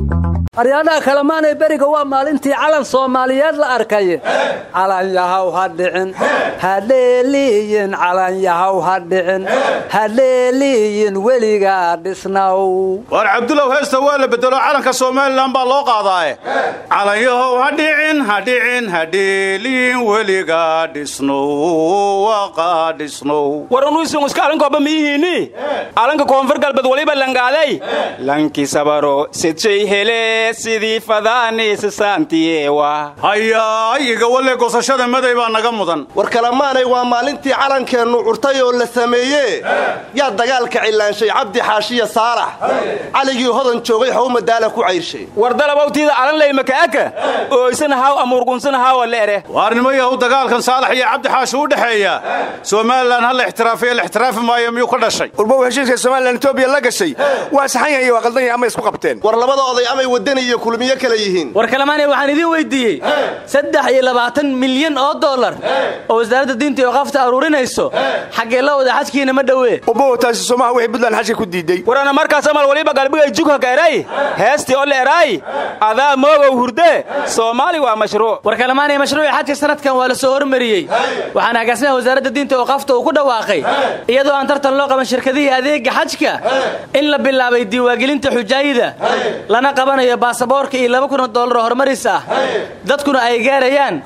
أريانا كلمان بريق ومالنتي على الصوماليات الأركية على يهو هدعن هليلين على يهو هدعن هليلين ولي قاعد سنو وعبد الله هسه ولا بدلوا على كصومال لامبا لو قاضاي على يهو هدعن هديلين ولي قاعد سنو وقاعد سنو ورنوس مسكالن كوبا ميهني على كونفر قلب ولي بلنقالي لانكي سبارو ستشي هلي سيدي فداني سانتيوا هيا ايغا ولي قوسشada maday baa naga mudan war kalamaanay waa maalintii calankeenu urtay oo la sameeyay yaa dagaalka cilaanshay Cabdi Xaashiya Saalax caligii hodan joogay xawma daala ku ceyrshay war dalabawtiida calan lay makaaka oo isna haaw amurgunsan haaw leere warnimayo dagaalkan Saalax iyo Cabdi Xaashi u dhaxeeya Soomaaliland hal ixtiraaf maayo miyuu ka dhashay urbo heshiiska Soomaaliland Itoobiya la gashay waa saxan yahay waa qaldan yahay ama isku qabteen war labada oday ama wadani iyo kulmiye kala yihiin war kalamaanay waxaan idin weydiiyay 23 milyan oo dollar oo wasaaradda diinta iyo qafta aruurinayso xagee la wada xajkiina ma dhawee urbo taasi Soomaha wixii Puntland xajka ku diiday warana markaas amal waliba galbiga jugha kaaray heesti oo leeray adaa moogo hurde Soomaali waa mashruuc war kalamaanay mashruuc xajka sanadkan waa la soo hormariyay waxaan agaasnaha wasaaradda diinta iyo qafta uu ku dhawaaqay iyadoo aan tartan loo qaban shirkadaha adeega xajka in la bilaabay diiwaangelinta xujaayida lana qabanayo baasaboorka iyo $2,000 hormaris ah dadkuna ay gaarayaan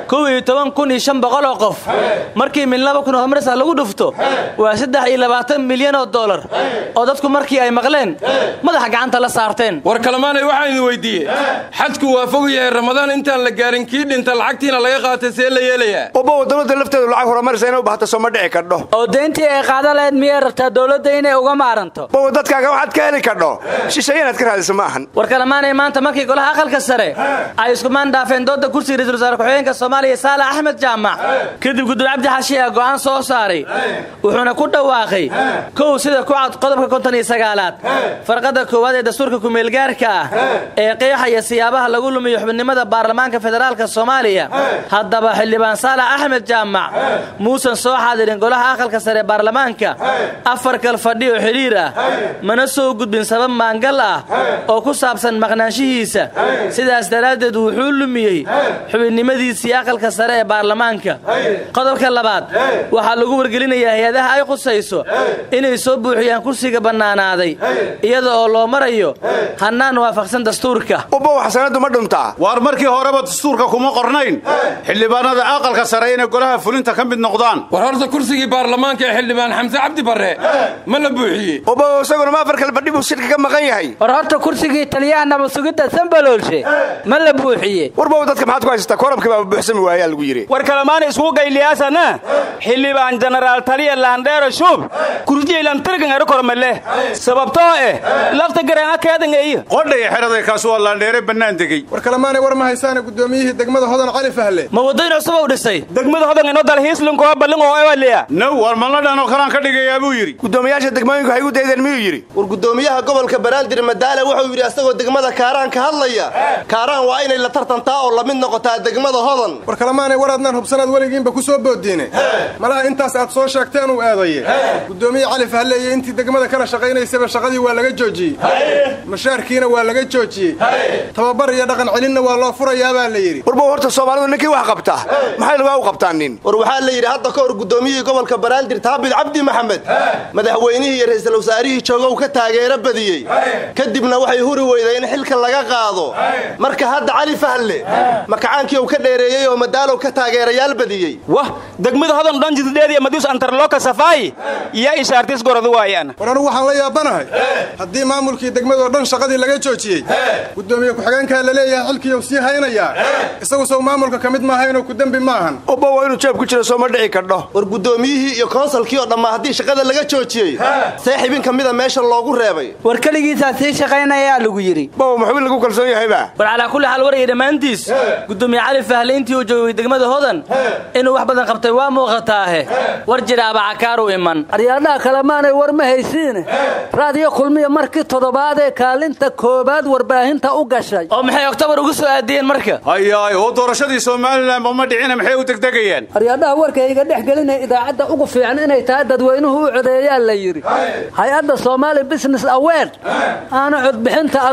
11,500 oo qof markii min 2,000 hormaris ah lagu dhufto waa 23 milyan oo dollar oo dadku markii ay maqleen madaxa gacanta la saarteen war kalamaanay waxaan idin weydiiyay xadku waa fog yahay Ramadaan intaan la gaarin kii dhinta lacagtiina laga qaatay see la yeelayaa obo dawladda lafteedu lacag hormaris inay u baahato soo ma dhici kardo oo deyntii ay qaadaleed miyay rabtaa dawladda inay uga maaranto obo dadkaaga waxaad ka heli kardo shisheeyanaad ka raadisa maahan war kalamaanay maanta markii golaha aqalka sare ay isku maandaafeen dooda kursiga ra'iisul wasaare ku-xigeenka Soomaaliya Saalax Axmed Jaamac kadib gudub Cabdi Xaashiya go'aan soo saaray wuxuuna ku dhawaaqay koow sida ku cad qodobka 59aad farqada koowaad ee dastuurka ku meel gaarka ah ee qeexaya siyaabaha lagu lumiyo xubinimada baarlamaanka federaalka Soomaaliya haddaba xildhibaan Saalax Axmed Jaamac muusan soo xaadirin golaha aqalka sare baarlamaanka afar kal fadhiyo xiriir ah mana soo gudbin sabab maangal ah oo ku saabsan maqnaanshihiisa sidaas daraadeed wuxuu lumiyay xubinimadiisii aqalka sare ee baarlamaanka qodobka labaad waxa lagu wargelinayaa hay'adaha ay qusayso inay soo buuxiyaan kursiga banaanaaday iyada oo loo marayo hanaan waafaqsan dastuurka obo xasanadu ma dhuntaa war markii horeba dastuurka kuma qornayn xildhibaanada aqalka sare inay golaha fulinta ka mid noqdaan war horta kursigii baarlamaanka ee xildhibaan Xamse Cabdi Barre ma la buuxiyay obo isaguna ma afar kale fadhi buu shirka ka maqan yahay war horta kursigii taliyahana masugida Sambaloolshe ma la buuxiyay warbo dadka maxaad ku haystaa koorabka baa buuxsami waaya lagu yiri war kalamaanay isku gayliyaasana xildhibaan general taliya Landero Shub kurjiylan tirgan ay kormale sababtoo lafta garaan kaadangay qodhay xiraday kaas waa Landero banaan degay war kalamaanay war ma haysaan gudoomiyihii degmada Hodan Cali Fahle ma wadada cusub u dhisay degmada Hodan inoo dalxiislin koo ballan oo ay waliya no war ma la dhano kalaan ka dhigayaa buu yiri gudoomiyaasha degmooyinka waxay u deedeen miyuu yiri war gudoomiyaha gobolka Banaadir Madaale wuxuu yiri asagoo degmada Kaaraan ka hadlaya Kaaraan waa inay la tartantaa oo la mid noqotaa degmada Hodan war kalamaanay waraadnan hubsanaad waligiinba ku soo boodiine malaha intaas aad soo sheegteen uu aadaye gudoomiye Cali Fahle intii degmada kala shaqeynaysa shaqadii waa laga joojiyay mashaarkiina waa laga joojiyay tababar iyo dhaqan celinna waa loo furayaa baa la yiri warbo horta Soomaalidu ninkii wax qabta maxay lagu qabtaanin war waxa la yiri hadda ka hor gudoomiyihii gobolka Banaadir Taabil Cabdi Maxamed madaxweynihii iyo ra'iisul wasaarihii jooga ka taageero badiyay kadibna waxay huri weydeen in xilka laga qaado marka hadda Cali Fahle makaankii uu ka dheereeyay oo madaalo ka taageerayaal badiyay wah degmada Hodan dhan jiddeedii Madiis Antarloka Safay iyo ishaartis goradu waayaan war waxaan la yaabanahay haddii maamulkii degmada dhan shaqadii laga joojiyay gudoomiye ku-xigeenka la leeyahay xilkii uu sii haynaya isagu soo maamulka kamid ma ahayn oo ku dambi maahan obo waa inuu jeeb ku jiro soo ma dhici kardo war gudoomiyihii iyo konsalkii oo dhamma haddii shaqada laga joojiyay saaxiibin kamida meesha loogu reebay war kaligiisa sii shaqeynaya lagu yiri bow maxuu lagu kalsoon yahay ba war ala kulli hal war iyo dhamaantiis gudoomiye Cali Fahle intii uu joogay degmada Hodan inuu wax badan qabtay waa muuqataa war jiraaba cakaaru iman aryaadaha kalamaanay war ma haysiin raadiyo kulmiye markii toddobaad ee kaalinta koobaad warbaahinta u gashay oo maxay October ugu soo aadeen marka hayaay oo doorashadii Soomaaliland ma dhicina maxay u degdegayaan aryaadaha warkayga dhexgelinay idaacada ugu fiican inay tahay dadweynuhu u codeeyaan la yiri hay'adda Somali Business Award ana cod bixinta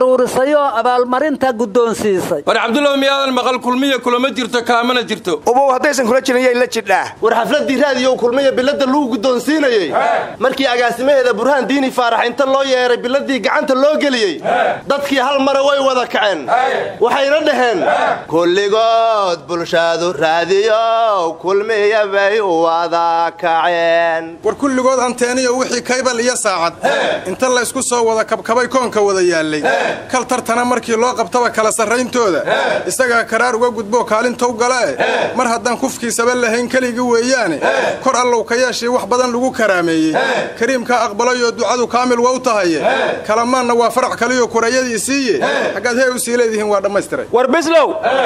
aruurisay oo abaalmarinta guddoonsiisay war cabdullaw miyaadan maqal kulmiya kulama jirto kaamana jirto ubow haddaysan kula jirin yay la jidhaa war xafladii raadiyo kulmiya bilada lagu guddoonsiinayay markii agaasimaheeda burhaan diini faarax inta loo yeeray biladii gacanta loo geliyey dadkii hal mar way wada kaceen waxayna dhaheen kulligood bulshadu raadiyo kulmiya bay wada kaceen war kulligood anteeniyo wixii kaybal iyo saacad inta la isku soo wada kabkabay koonka wada yaalay kal tartana markii loo qabtaba kala sarrayntooda isagaa karaar uga gudbo kaalintow galae mar haddaan kufkiisaba lahayn keligii weeyaane kor allow ka yeeshii wax badan lagu karaameeyey kariimkaa aqbalayoo ducadu kaamil waa u tahaye kalamaanna waa farac kaliyo kurayadii siiye xaggaad hey u sii leedihiin waa dhammaystiray war bislow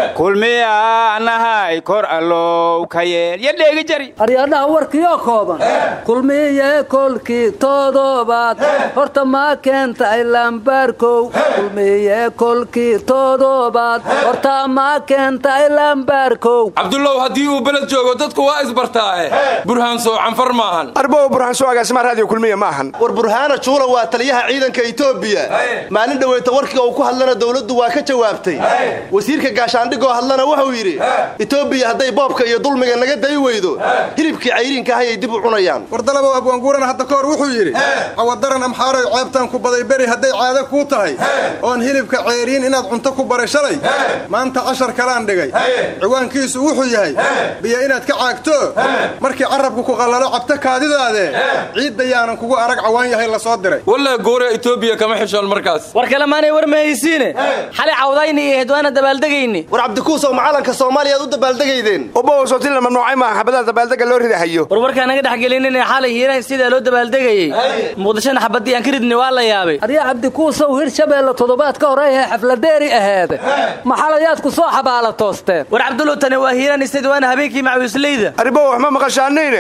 kulmiyaanahay kor allow ka yeel ya dheegi jari aryaadhaha warkiioo kooban kulmiye kolkii toddobaad horta maa keentay lambaarkow kulmiye kolkii toddobaad horta maa keentay lambaarkow cabdullow haddii uu beled joogo dadku waa isbartaae burhaan soo canfar maahan arbow burhaan soo agaasima raadiyo kulmiya maahan war burhaana juula waa taliyaha ciidanka Itoobiya maalin dhaweeyta warkiga uu ku hadlana dawladdu waa ka jawaabtay wasiirka gaashaandhigoo hadlana wuxuu yiri Itoobiya haday boobka iyo dulmiga naga day weydo hilibkii cayrinka hayay dib u cunayaan war dalabo abwaanguurana hadda koor wuxuu yiri awadaran amxaaray ceebtan ku baday bari haday caado ku tahay oon hilibka cayrin inaad cunto ku baray shalay maanta 10 kalaan dhigay ciwaankiisu wuxuu yahay biyo inaad ka caagto markii carabku ku qalalo cabta kaadidaade ciid dayaanan kugu arag cawaan yahay la soo diray walla goore Itoobiya kama xishoon markaas war kala maanay war ma haysiine xali cawdayni iyo hedwaana dabaaldegayni war cabdikuusow macalanka Soomaaliya u dabaaldegaydeen ubow soo tilna mamnuucay ma xabada dabaaldega loo ridahayo warka naga dhaxgelinin xali hiiraan sida loo dabaaldegayay muqdishana xabadii aan kiridni waa la yaabay arya cabdikuusow hirshabeelle toddobaad ka horeeyay xafladeeri ahayd maxalayaad ku soo xabaala toosteen war cabdullow tani waa hiiraan sida waana habeenkii macawisleyda arbow wax ma maqashaanayne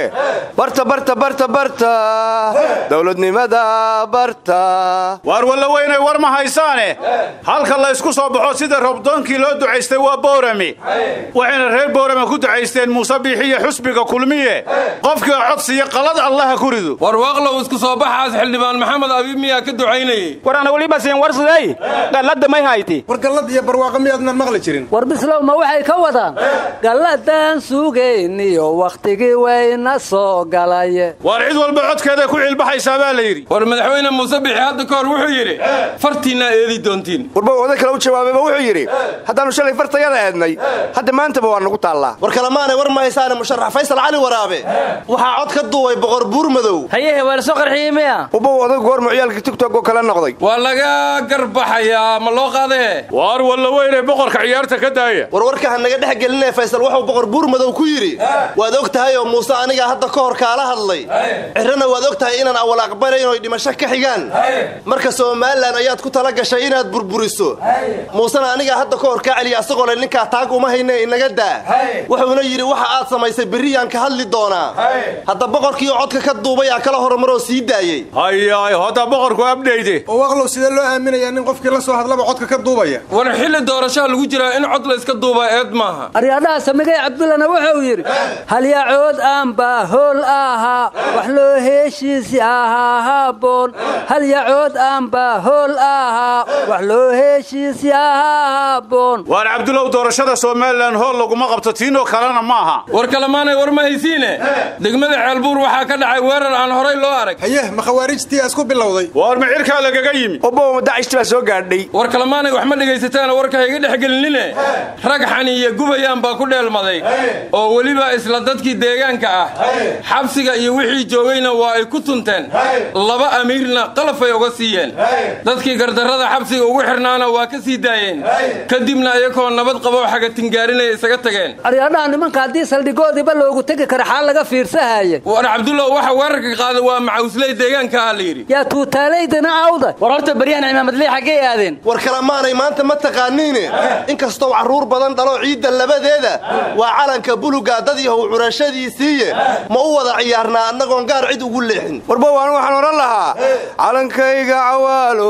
barta dawladnimada barta war walla weynay war ma haysaane halka la isku soo baxo sida robdoonkii loo ducaystay waa boorami waxayna reer boorami ku ducaysteen Muuse Biixiye xusbiga kulmiye qofkii codsiga qalad Allah ku rido war waaqlow isku soo baxaas xildhibaan maxamed abiib miyaa ka ducaynayay war ana wali baseen war siday galada may hayti war galad iyo barwaaqo miyaadna maqli jirin war bislow ma waxay ka wadaan galadan suugayniyo waqtigii wayna soo galay war cid walba codkeeda ku cilbaxaysa baa la yiri war madaxweyne Muuse Biixi hadda koor wuxuu yiri fartiina eedi doontiin warba wada kala u jawaabay wuxuu yiri haddaanu shalay fartayada aadnay hadda maanta waa nagu taallaa war kalamaanay war ma haysaane musharax Faysal Cali Waraabe waxa cod ka duubay boqor buur madow hayehe waa soo qarxiyay uba wada goor muciyalka TikTok oo kala noqday waa laga garbaxaya ma loo qaaday war walla weynay boqorka ciyaarta ka daaya warka hanaga dhaxgelinay Faysal wuxuu boqor buur madow ku yiri waad ogtahay oo Muuse aniga hadda ka hor kaala hadlay cirana waad ogtahay inaan awal aqbalayn oo dhimasho ka xigaan marka Soomaaliland ayaad ku tala gashay inaad burburiso Muuse aniga hadda ka hor ka celiya asagoo ninka taag uma haynay inaga daa wuxuuna yiri waxa aad samaysay bariyan ka hadli doonaa hadda boqorkii codka ka duubay kala hormaro sii daayay hayaay hada boqorku update oo waqlow sida loo aaminayaa nin qofkii la soo hadlaba codka ka duubaya war xilli doorasho lagu jiraa in cod la iska duuba eed maaha aryaadaha samigay Cabdullana wuxuu yiri hal ya cood aan ba hool aha wax loo heeshiisi aha haboon hal ya cood aan ba hool aha wax loo heeshiisi aha haboon war Cabdullaw doorashada Soomaaliland hool lagu ma qabto tiino kalena maaha war kala maanay war ma haysiine degmada Ceelbuur waxa ka dhacay weerar aan horay loo arag haye ma khawaarijtii isku bilowday war ma cirka lagaga yimi ubow Daacishta soo gaadhay war kala maanay wax ma dhageysataan warka iga dhaxgelinine rag xani iyo gubayaan baa ku dheelmaday oo waliba isla dadkii deegaanka ah xabsiga iyo wixii joogayna waa ay ku tunteen laba amiirna qalafay uga siiyeen dadkii gardarrada xabsiga ugu xirnaana waa ka sii daayeen kadibna ayagoo nabad qabo xaga tingaarinay isaga tageen aryaadaha nimanka haddii saldhigoodiiba loogu tegi kara xaal laga fiirsahaye war Cabdullaw waxa weerarka qaaday waa macawisley deegaanka la yiri yaa tuutaaleydina awda war horta bariyahan imaamadley xagee aadeen war kala maanay maanta ma taqaaniin inkastoo caruur badan dhalo ciida labadeeda waa calanka buluga dad iyo curashadiisii ma u wada ciyaarnaa annagoon gaar cid ugu leexin warba waxaan oran lahaa calankayga cawaalo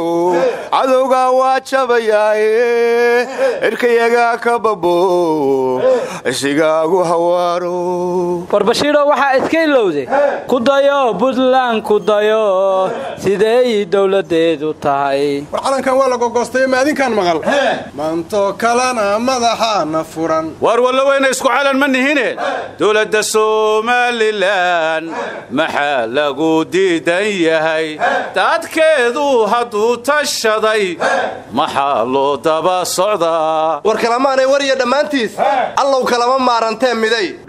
cadowga waa jabayaaye irkayaga ka babo isigaagu hawaaro war Bashiiro waxa iska ilowday ku dayo Puntland ku dayo sidee dawladeedu tahay war calankan waa la gogoostay ma adinkaan maqal maanto kalena madaxaana furan war walla weyna isku calan ma nihine dowladda Somaliland maxaa lagu diidan yahay dadkeedu hadduu tashaday maxaa loo daba socdaa war kalamaanay war iyo dhammaantiis allow kalama maarantee miday